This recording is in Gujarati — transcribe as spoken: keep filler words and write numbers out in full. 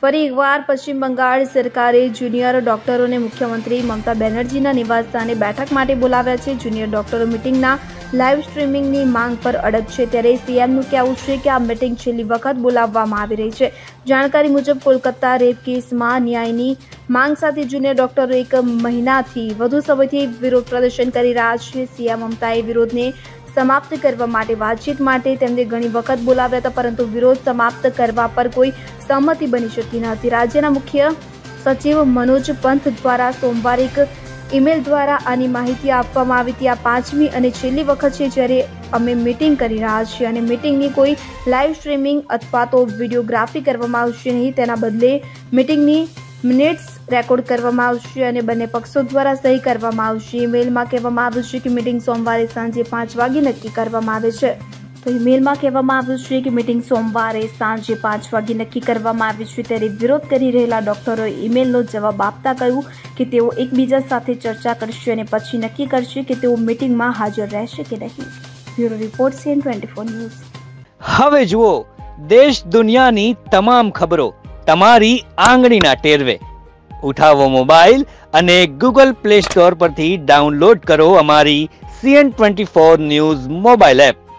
ફરી એકવાર પશ્ચિમ બંગાળ સરકારે જુનિયર ડોક્ટરોને મુખ્યમંત્રી મમતા બેનર્જીના નિવાસસ્થાને બેઠક માટે બોલાવ્યા છે. જુનિયર ડોક્ટરો મિટિંગના લાઈવ સ્ટ્રીમિંગની માંગ પર અડગ છે, ત્યારે સીએમનું કહેવું છે કે આ મિટિંગ છેલ્લી વખત બોલાવવામાં આવી રહી છે. જાણકારી મુજબ કોલકાતા રેપ કેસમાં ન્યાયની માંગ સાથે જુનિયર ડોક્ટરો એક મહિનાથી વધુ સમયથી વિરોધ પ્રદર્શન કરી રહ્યા છે. સીએમ મમતાએ વિરોધને સમાપ્ત કરવા માટે વાતચીત માટે તેમને ઘણી વખત બોલાવ્યા હતા, પરંતુ વિરોધ સમાપ્ત કરવા પર કોઈ સહમતિ બની શકી નથી. રાજ્યના મુખ્ય સચિવ મનોજ પંથ દ્વારા સોમવારે એક ઈમેલ દ્વારા આની માહિતી આપવામાં આવી હતી. આ પાંચમી અને છેલ્લી વખત છે જ્યારે અમે મીટિંગ કરી રહ્યા છીએ અને મીટિંગની કોઈ લાઈવ સ્ટ્રીમિંગ અથવા તો વિડીયોગ્રાફી કરવામાં આવશે નહીં. તેના બદલે મીટિંગની મિનિટ્સ રેકોર્ડ કરવામાં આવશે અને બંને પક્ષો દ્વારા સહી કરવામાં આવશે. ઈમેલમાં કહેવામાં આવ્યું છે કે મીટિંગ સોમવારે સાંજે પાંચ વાગે નક્કી કરવામાં આવે છે. તો ઈમેલમાં કહેવામાં આવ્યું છે કે મીટિંગ સોમવારે સાંજે પાંચ વાગે નક્કી કરવામાં આવી છે. ત્યારે વિરોધ કરી રહેલા ડોક્ટરોએ ઈમેલનો જવાબ આપતા કહ્યું કે તેઓ એકબીજા સાથે ચર્ચા કરશે અને પછી નક્કી કરશે કે તેઓ મીટિંગમાં હાજર રહેશે કે નહીં. Bureau report CN twenty four news. હવે જુઓ દેશ દુનિયાની તમામ ખબરો તમારી આંગળીના ટેરવે. ઉઠાવો મોબાઈલ અને ગૂગલ પ્લે સ્ટોર પરથી ડાઉનલોડ કરો અમારી CN twenty four news mobile app.